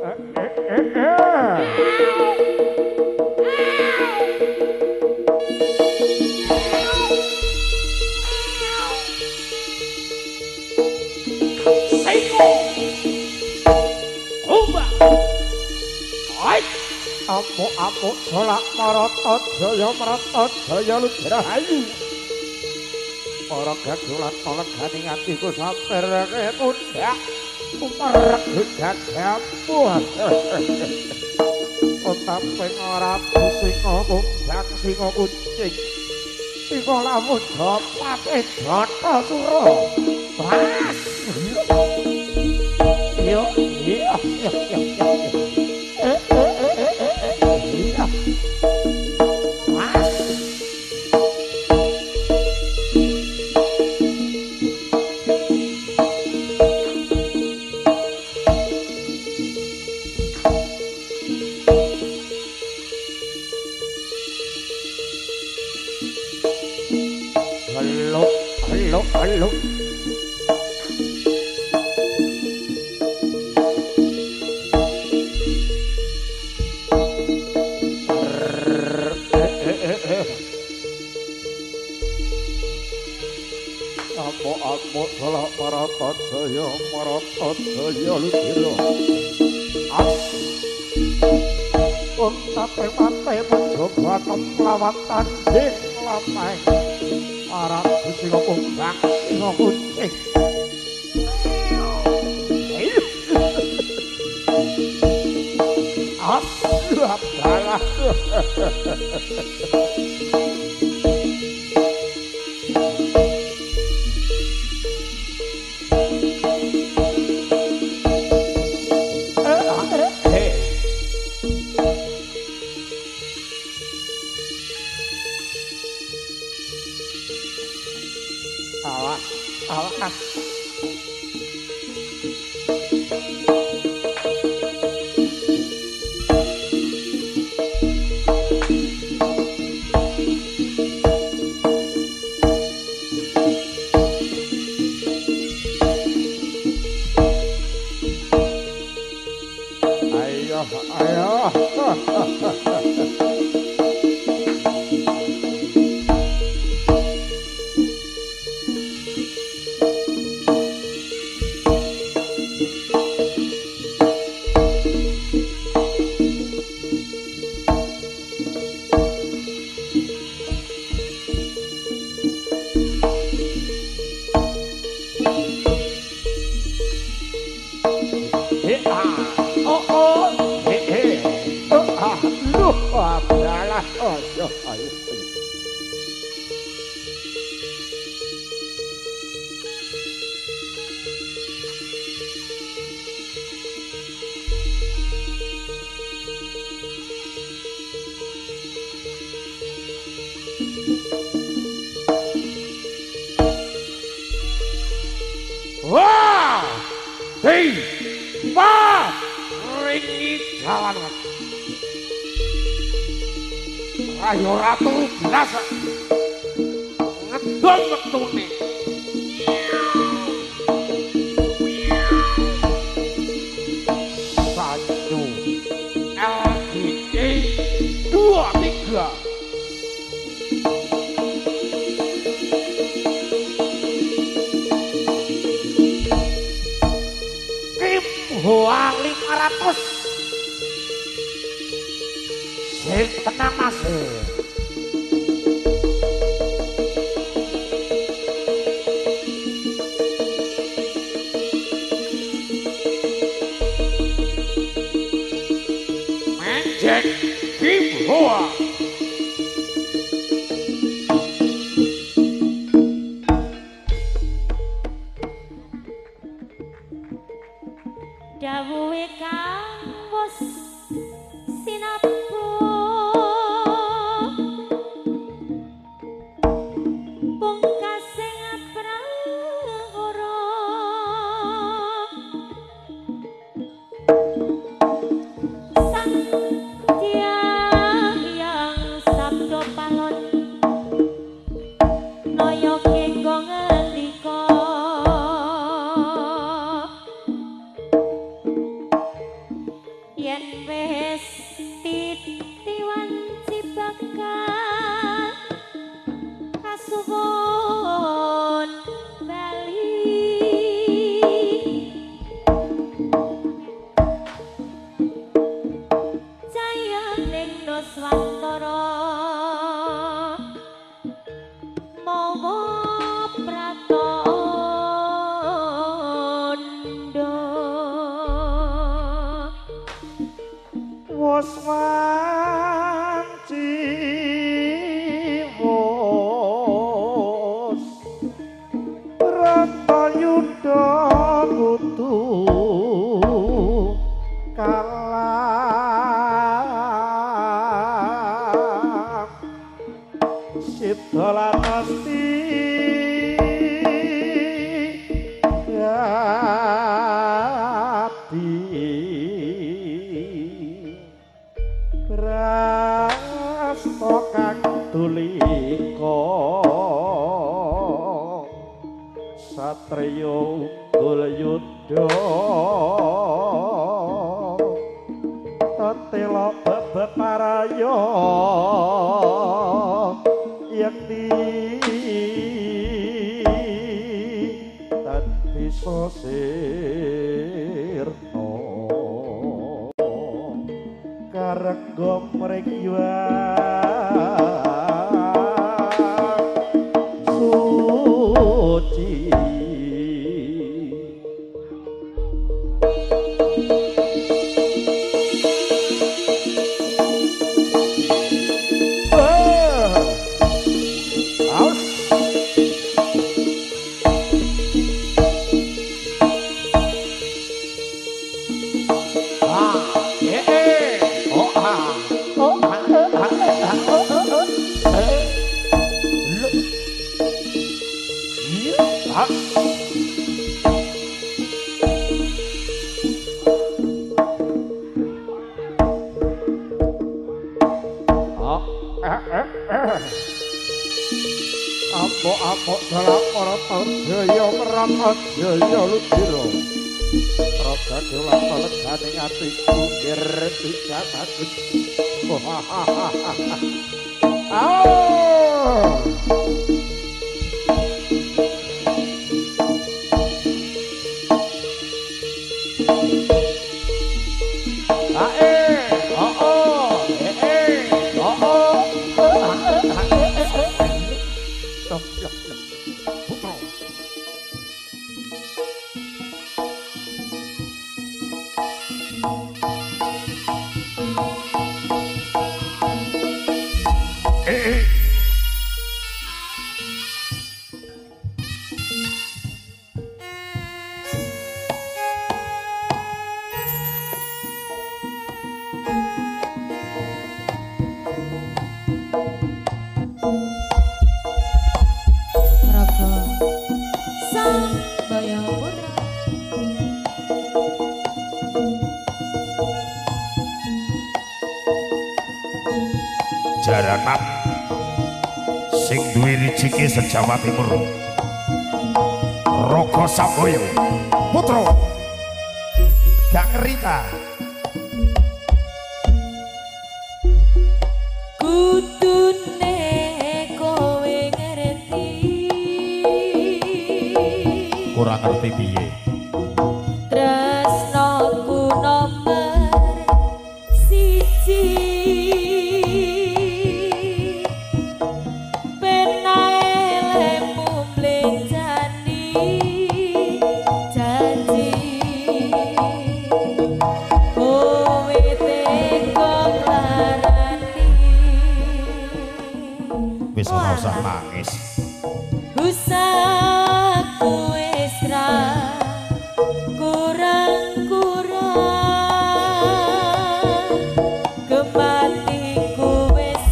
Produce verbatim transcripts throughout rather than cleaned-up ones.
Apuk-apuk solak marata jaya marata jaya ludrahayu para gagulan kolegane atiku saperke pundak umarek gagamuh utape ora singa pundak singa kucing singa lamun jopate jata sura bas yo yo yo yo eh Halo, halo, halo. Apa-apa salah marata jaya marata jaya ludira. As. Untape mate mencoba temlawan tanding lamai. Para singa pundak singa kucing asap dalah awas awas ayo ayo wah, hei, wah, ringi jalan. Ayo ratu biasa, ngedon mektune. Satu, L G E dua tiga. Hoa lima ratus sing tenang mas Menjek Kim Hoa dawuhe kang wis sinapu pungkasing prahara sang dyang wes titiwan cibakan kasuwun bali jaya ning nuswantara mawa pratandha wis wanci wos Bratayuda kudu kalah Sita pasti Brasta kang tulika satriya unggul yudha tetela bebet paraya yakti dadi sosirna karega mrikya suci Apok-apok dalam para jaya Pratajaya Ludira Raja Dewa Legane atiku ngerti bagus. Ayo jaranan sing duwe rijike sejawa timur Raga Samboyo putra gak ngerita kudune kowe ngerti kurang ngerti piye tresnaku nomor siji wis ora usah nangis usahaku wis ra kurang-kurang kematiku wis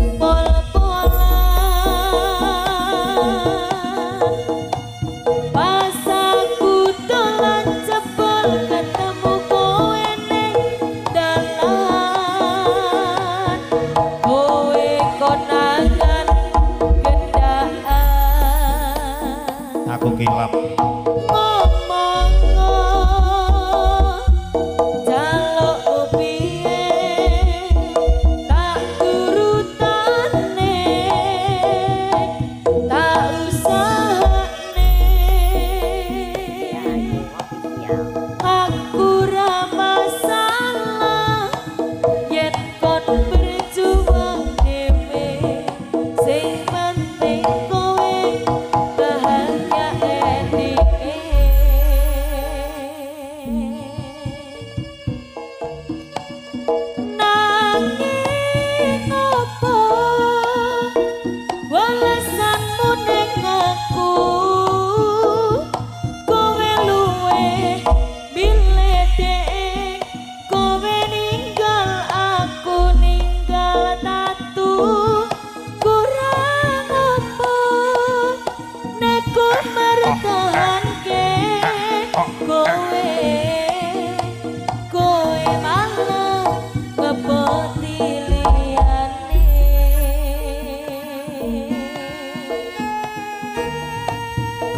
pol-polan pas aku dolan jebol ketemu kowe ning dalan kowe konangan aku kilap ngomong jaluk piye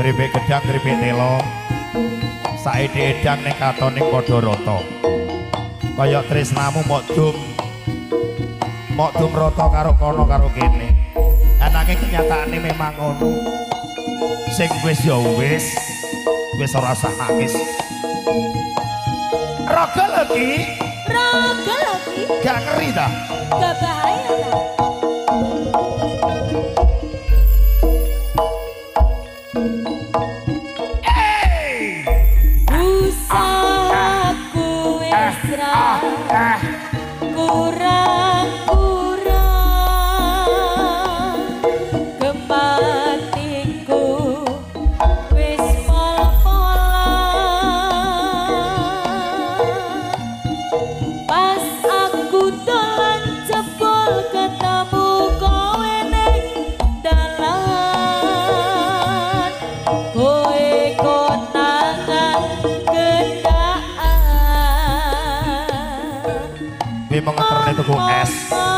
Kripik gedang kripik telo. Saiki edang ning katoning padha rata. Kaya tresnamu mok dum. Mok dum rata karo kono karo kene. Ananging kenyataane memang ngono. Sing wis ya wis. Wis ora usah nangis. Raga lagi. Raga lagi. Gak ngeri ta? Gak bahaya ta? Usahaku wis ra kurang-kurang kematiku wis pol-polan pas aku dolan jebol ketemu kowe ning dalan kowe konangan gendaan Kuwi mengeterne tuku es.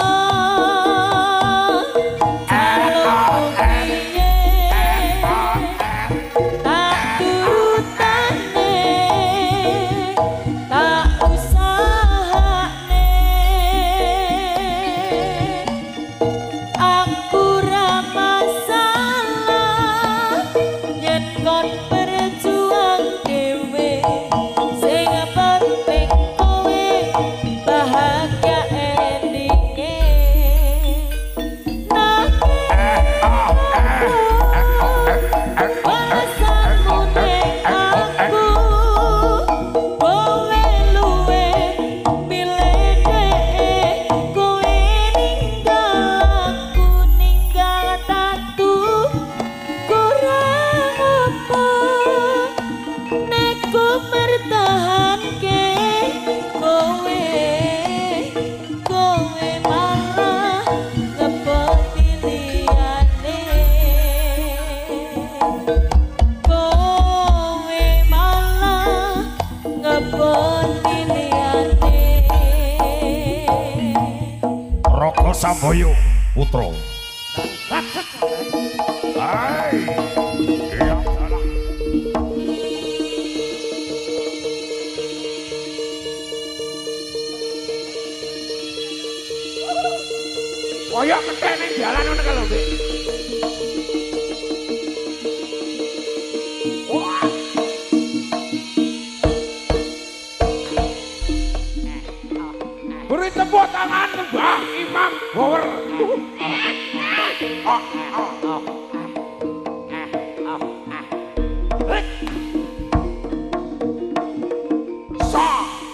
Raka Samboyo putra. Hai. Iya salah. Kaya kentek ning dalan ngono kalau Mbak. Beri tepuk tangan Mbah Imam Bower. Sa.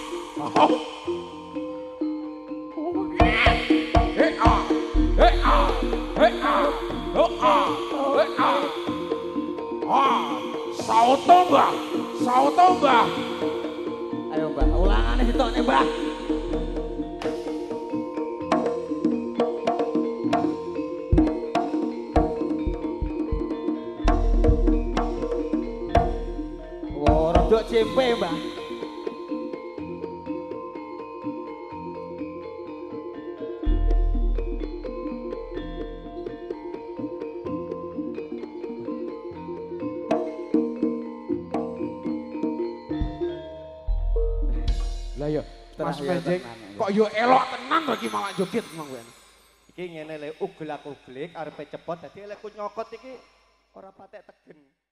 Hei ah. Hei ah. Hei ah. Oh ah. Hei ah. Ah, sauto Mbah. Sauto Mbah. Ayo Mbah, ulangane ditokne Mbah. Rodok cempe Mbah. Lah yo, Mas Menjing kok yo elok tenan to iki malah joget mong kowe. Iki ngene le ugel-uglik arepe cepot dadi lek nyokot iki ora patek tegen.